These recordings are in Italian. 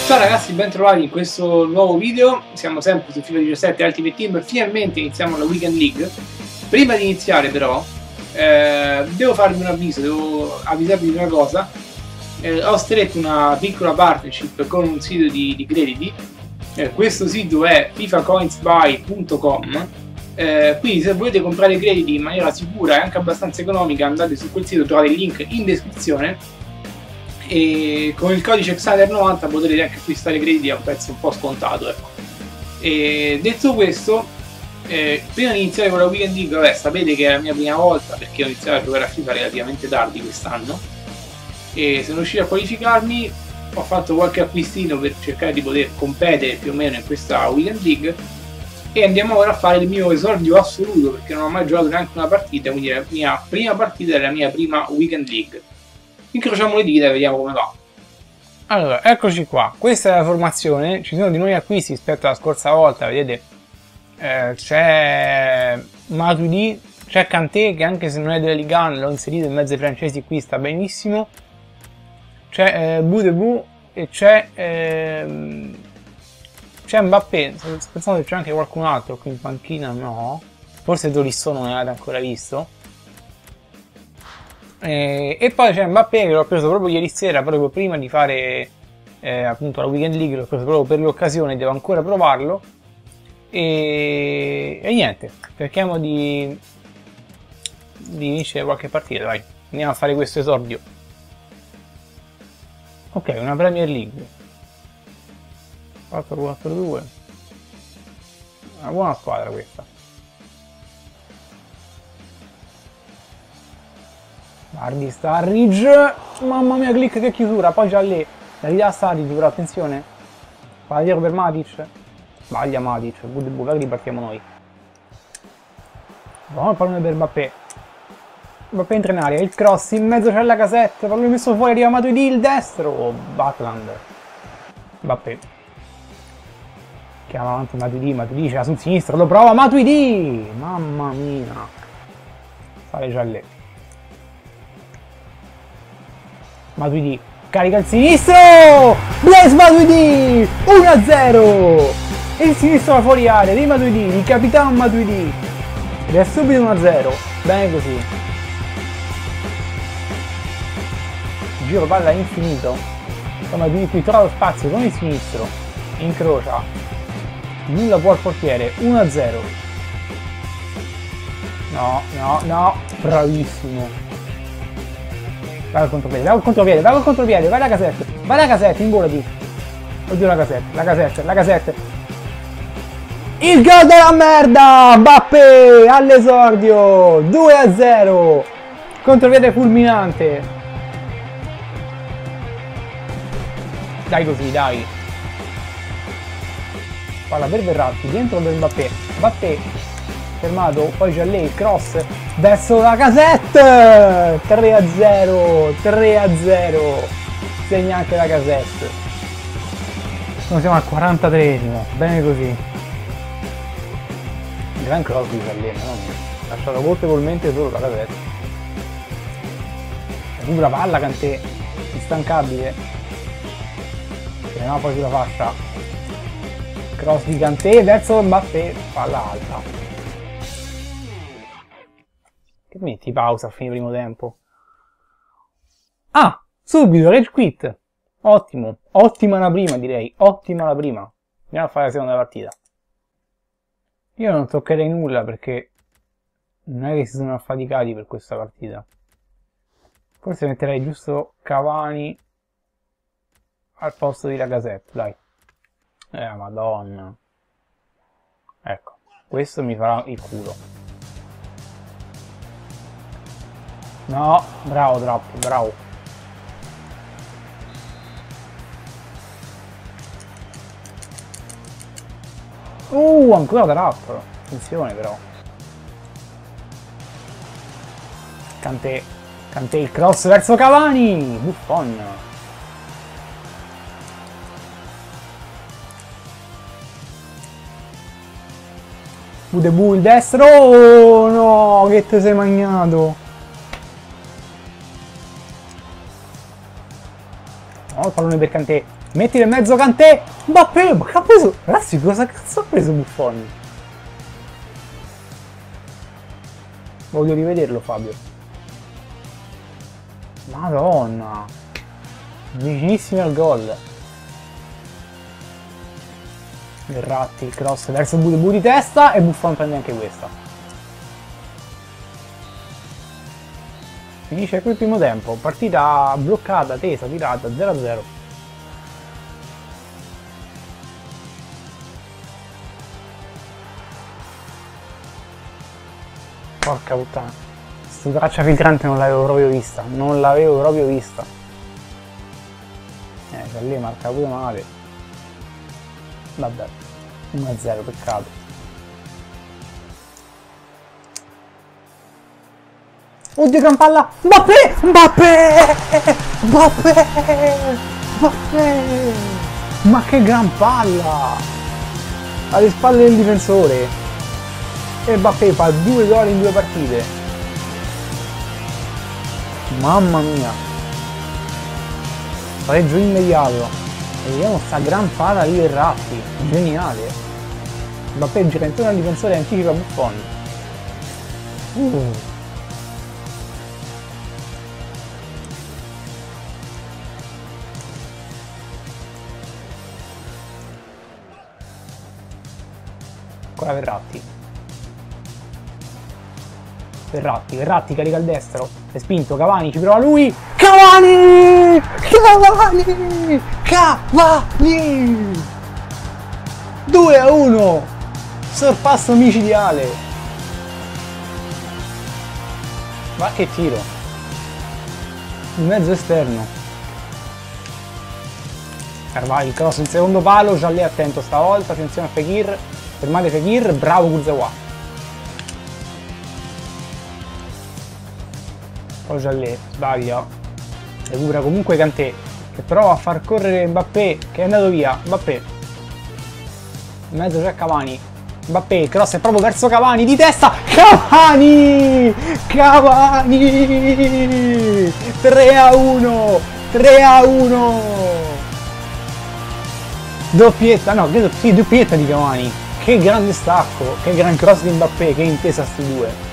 Ciao ragazzi, ben trovati in questo nuovo video. Siamo sempre su FIFA 17 Ultimate Team. Finalmente iniziamo la Weekend League. Prima di iniziare però devo farvi un avviso, devo avvisarvi di una cosa. Ho stretto una piccola partnership con un sito di crediti. Questo sito è fifacoinsbuy.com. Quindi se volete comprare crediti in maniera sicura e anche abbastanza economica, andate su quel sito, trovate il link in descrizione. E con il codice Xander90 potrete anche acquistare crediti a un prezzo un po' scontato, ecco. E detto questo, prima di iniziare con la Weekend League, vabbè, sapete che è la mia prima volta perché ho iniziato a giocare a FIFA relativamente tardi quest'anno e se non riuscito a qualificarmi ho fatto qualche acquistino per cercare di poter competere più o meno in questa Weekend League e andiamo ora a fare il mio esordio assoluto perché non ho mai giocato neanche una partita, quindi la mia prima partita è la mia prima Weekend League. Incrociamo le dita e vediamo come va. Allora, eccoci qua. Questa è la formazione. Ci sono di nuovi acquisti rispetto alla scorsa volta. Vedete, c'è Matuidi, c'è Kanté che anche se non è della Ligue 1 l'ho inserito in mezzo ai francesi, qui sta benissimo. C'è Boudebou e c'è Mbappé. Sto pensando che c'è anche qualcun altro qui in panchina, no. Forse Tolisso non l'avete ancora visto. E poi c'è Mbappé che l'ho preso proprio ieri sera, proprio prima di fare appunto la Weekend League, l'ho preso proprio per l'occasione, devo ancora provarlo e niente, cerchiamo di vincere qualche partita, dai, andiamo a fare questo esordio. Ok, una Premier League 4-4-2, una buona squadra questa. Guardi Starridge, mamma mia, click che chiusura, poi già lì, la ridà Starridge, però attenzione, palla dietro per Matic, sbaglia Matic, Boudebou, ripartiamo noi. Buono il pallone per Mbappé, Mbappé entra in aria, il cross, in mezzo c'è la casetta, pallone messo fuori, arriva Matuidi, il destro, Butland, Mbappé, chiama avanti Matuidi c'era sul sinistro, lo prova Matuidi, mamma mia, sale già lì. Matuidi carica il sinistro, Blaise Matuidi 1-0, il sinistro va fuori area di Matuidi, il capitano Matuidi ed è subito 1-0, bene così. Giro palla infinito, Matuidi qui trova lo spazio con il sinistro, incrocia, nulla può al portiere, 1-0, no, bravissimo. Vai al contropiede, vai la casetta, ingolati. Oddio la casetta. Il gol della merda! Mbappé all'esordio! 2-0! Contropiede fulminante. Dai così, dai. Palla per Verratti, dentro per Mbappé. Fermato, poi c'è lei il cross verso la casetta, 3-0, segna anche la casetta. Siamo al 43esimo, bene così. Gran cross di Sallena, no? Lasciato colpevolmente solo la casetta. Recupera palla Kanté, instancabile. No, poi sulla fascia. Cross di Kanté verso Mbappé, palla alta. Che metti pausa a fine primo tempo? Ah! Subito, rage quit! Ottimo, ottima la prima direi, ottima la prima. Andiamo a fare la seconda partita. Io non toccherei nulla perché non è che si sono affaticati per questa partita. Forse metterei giusto Cavani al posto di Lacazette, dai. Madonna. Ecco, questo mi farà il culo. No, bravo troppo, bravo. Ancora trap. Attenzione però. Kanté il cross verso Cavani. Buffon. Boudebou il destro. Oh no, che te sei magnato. No, il pallone per Kanté. Mettilo in mezzo Kanté. Mbappé, ma che ha preso? Ragazzi, cosa cazzo ha preso Buffon? Voglio rivederlo, Fabio. Madonna. Vicinissimi al gol. Verratti, il cross verso Budebu di testa e Buffon prende anche questa. Finisce qui il primo tempo. Partita bloccata, tesa, tirata, 0-0. Porca puttana. Sto traccia filtrante non l'avevo proprio vista. Non l'avevo proprio vista. Cioè lì marca pure male. Vabbè. 1-0, peccato. Oddio, gran palla! Mbappé! Mbappé! Mbappé! Mbappé! Ma che gran palla! Alle spalle del difensore. E Mbappé fa 2 gol in 2 partite. Mamma mia. Pareggio immediato. E vediamo sta gran palla di Verratti. Geniale. Mbappé gira intorno al difensore e anticipa Buffon. Ancora Verratti. Verratti carica il destro. È spinto, Cavani, ci prova lui. Cavani! Cavani! Cavani! 2-1! Sorpasso micidiale! Ma che tiro! In mezzo esterno. Carvalho, il cross in secondo palo, Giallè attento stavolta, attenzione a Fekir. Fermate Fekir, bravo Kurzawa. Poi Giallè, sbaglia. Recupera comunque Kanté, che prova a far correre Mbappé, che è andato via. Mbappé. In mezzo c'è Cavani. Mbappé, cross è proprio verso Cavani, di testa. Cavani! Cavani! 3-1! 3-1! Doppietta, no, credo sì, doppietta di Cavani. Che grande stacco, che gran cross di Mbappé, che intesa sti due.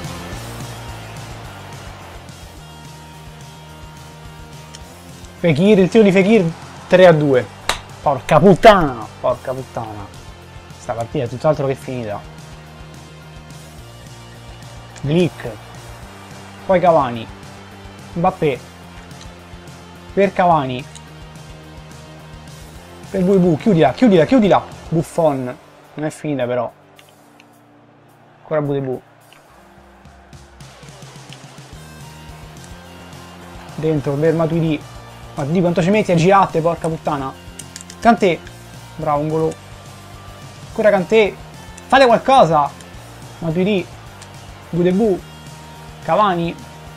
Fekir, il tiro di Fekir 3-2. Porca puttana, porca puttana. Sta partita è tutt'altro che finita. Glick. Poi Cavani. Mbappé. Per Cavani. Per Budebu, chiudila, chiudila, chiudila. Buffon. Non è finita però. Ancora Budebu. Dentro per Matuidi. Ma di quanto ci metti a girate, porca puttana. Kanté. Bravo, un gol. Ancora Kanté. Fate qualcosa. Matuidi. Budebu. Cavani.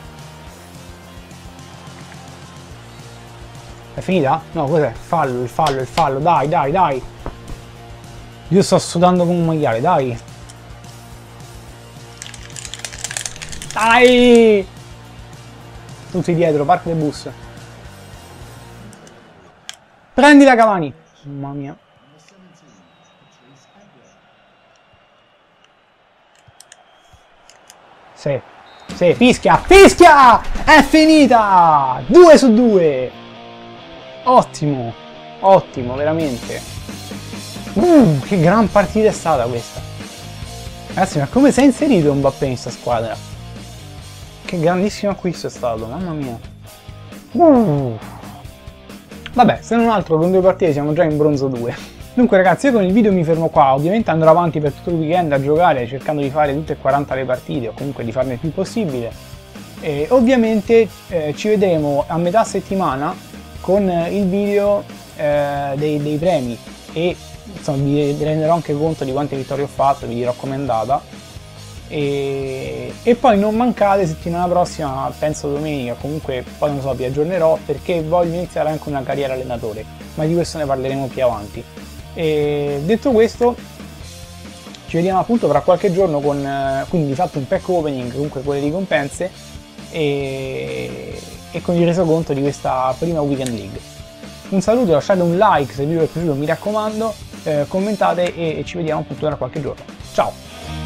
È finita? No, cos'è? Fallo, il fallo, il fallo. Dai, dai, dai. Io sto sudando come un maiale, dai. Dai! Tutti dietro, parco del bus. Prendila Cavani. Mamma mia. Sì. Sì, fischia. Fischia! È finita! 2-2. Ottimo. Ottimo, veramente. Che gran partita è stata questa. Ragazzi, ma come si è inserito Mbappé in questa squadra? Che grandissimo acquisto è stato, mamma mia. Vabbè, se non altro con 2 partite siamo già in bronzo 2. Dunque ragazzi, io con il video mi fermo qua, ovviamente andrò avanti per tutto il weekend a giocare cercando di fare tutte e 40 le partite o comunque di farne il più possibile. E ovviamente ci vedremo a metà settimana con il video dei premi e insomma vi renderò anche conto di quante vittorie ho fatto, vi dirò com'è andata. E poi non mancate settimana prossima, penso domenica, comunque poi non so, vi aggiornerò perché voglio iniziare anche una carriera allenatore, ma di questo ne parleremo più avanti. E detto questo, ci vediamo appunto tra qualche giorno con quindi di fatto un pack opening, comunque con le ricompense e con il resoconto di questa prima Weekend League. Un saluto, lasciate un like se il video vi è piaciuto, mi raccomando, commentate e ci vediamo appunto tra qualche giorno. Ciao!